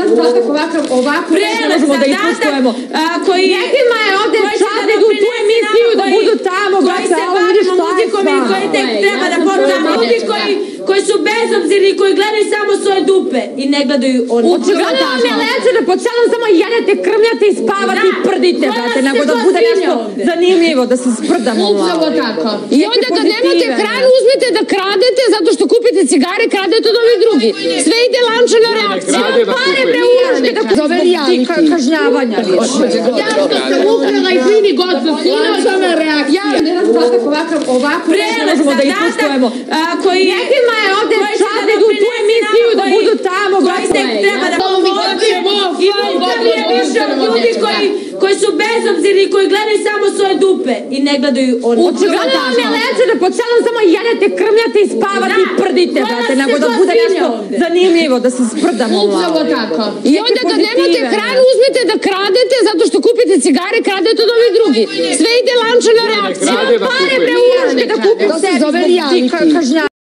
ovako ne možemo da ispustujemo. Nekima je ovde čast da idu u tu emisiju, da budu tamo, brate, a ovo vidiš šta je koji tek treba da počnemo. Ljudi koji su bezobzirni, koji gledaju samo svoje dupe i ne gledaju oni. Očigledno vam je lepše da po celom samo jedete, krmljate i spavate i prdite, brate, nego da bude nešto zanimljivo, da se sprdamo malo. Upravo tako. I onda kad nemate hranu, uzmete da kradete, zato što kupite cigare, kradete od ovih drugi. Sve ide lančana reakcija. Pare bre uložite da zove reality. Kažnjavanja više. Jasno sam ukrala i fini gotovo. Lančana reakcija. Ovako ne možemo da ispustujemo. Nekima je ovde čast da idu u tu emisiju, da budu tamo, koji tek treba da pomoćemo. I je više od ljudi koji su bezobzirni, koji gledaju samo svoje dupe i ne gledaju oni. Očigledno vam je lepše da po celom samo jedete, krmljate i spavate i prdite, brate, nego da bude nešto zanimljivo, da se sprdamo malo. Upravo tako. I onda kad nemate hranu, uzmete da kradete, zato što kupite cigare, kradete od ovih drugi. Sve ide lančana reakcija. Pare bre uložite da kupite sebi. To se zove reality.